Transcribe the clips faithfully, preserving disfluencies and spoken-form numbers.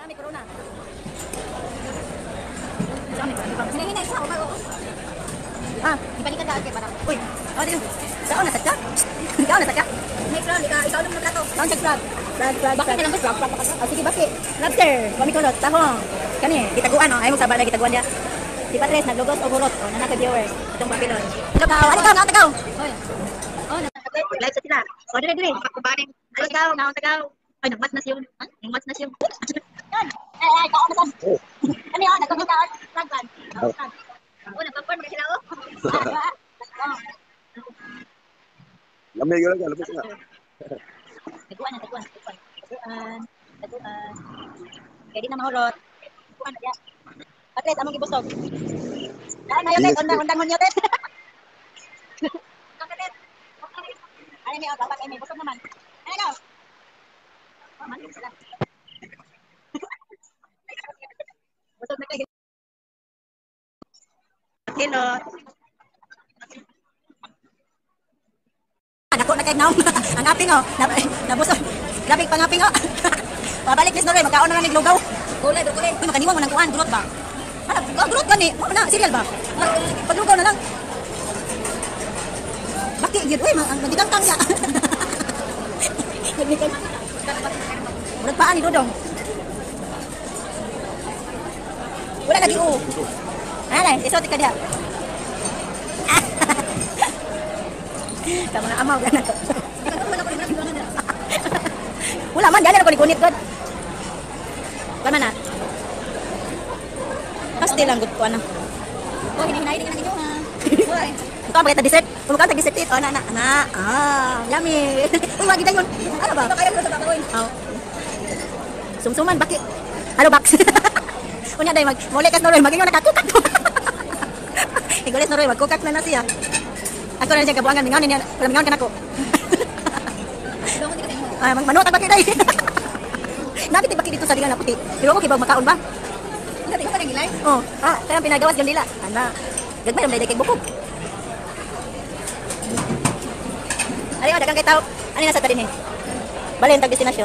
Kami corona. Hinahinay sa ako. Ah, ibalikan ka kay parang. Uy, oh dito. Saan na sadya? Ikaw na sadya? Next round, ikaw ikaw lang magplato. Round check crab. Crab, crab. Bakit ka lang crab? Oh, sige bakit? Lobster, kami kulot, tahong. Kani, gitaguan oh, ay mo sabay gitaguan dia. Di Patres naglugos o burot o nanaka viewers itong papilon. Tagaw, ali ka, tagaw. Hoy. Oh, live sa sila. O dire dire. Kubanin. Ali ka, naon tagaw. Ay, nagmas na siya. Ha? Nagmas na siya. Yan. Ay, ay, kaon na sad. Kani oh, nagkukutaan. Ragban. Oh, nagpapan mo sila oh. Lamig lang ka, lapos na. Taguan na, taguan, taguan. Taguan, taguan. Kaya di na mahulot. Taguan na yan. Patres, among ibusog. Daan na yun, Ted. Undang-undang mo niyo, Ted. Ano niyo, dapat ay may busog naman. Ano ikaw? Oh, mali sila. Busog na kayo. Hello. Dako na kay naong. Ang aping oh. Nabusog. Grabe pangaping oh. Pabalik please Noroy, magkaon na nga niglugaw. Kulay, kulay. Uy, makaniwa mo ng kuan, gulot ba? Ano, gulot gani. Mo na, cereal ba? Paglugaw na lang. Baki gid, uy, magitangtang ya. Murag paan ni Dodong. Wala lagi oh. Ano, isot ka dia. Kamu na amaw gana to. Wala man dali ako ni kunit god. Tama na. Pasti lang gud ko ana. Oh, hinahinay din na ha. Hoy. Ito ba kita dessert? Kung ka dessert ito ana na. Na. Ah, yummy. Uy, wagi dayon. Ano ba? Kaya ko sa bakoy. Oh. Sumsuman baki. Hello box. Unya day mag mole kas Noroy magingon nakakukak. Igoles Noroy magkukak na na siya. Ako na siya kabuangan mingaw niya. Wala mingaw ka na ko. Ah, manot ang baki day. Napit baki dito sa digan na puti. Pero okay ba makaon ba? Hindi ko pa nagilay. Oh, ah, kaya pinagawas yung dila. Ana. Gagmay ang kay bukog. Ari oh, dagang kay tao. Ani na sa tarin eh. Balen tag destinasyon.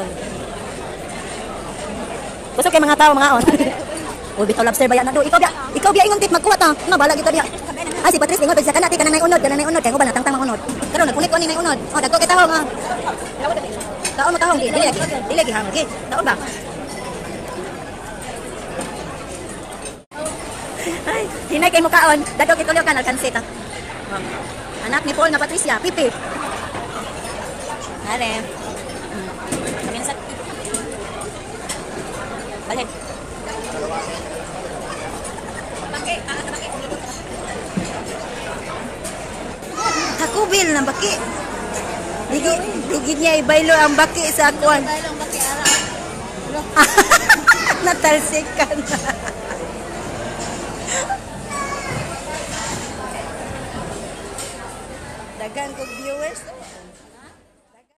Busog kay mga tao mga on. Uy, bitaw lobster baya na do. Ikaw biya, ikaw biya ingon tit magkuha ta. Na bala kita diya. Ah, si Patrice ingon pag sa kanati kanang unod, kanang unod kay ko ba natangtang unod. Karon nagkulit ko ni nay unod. Oh, dagko kay tawo nga. Taon mo tahong, dili lagi. Dili lagi hang, okay? Taon ba? Ay, hinay kay mukaon. Dagko kay tulo ka nalkansi ta. Anak ni Paul na Patricia, pipi. Ale. Kami na sa. Balik. Baki, ah, sa baki. Hakubil na baki. Digi, digi niya ibaylo ang baki sa akuan. Ibaylo ang baki ara. Natalsikan. Dagan kog viewers.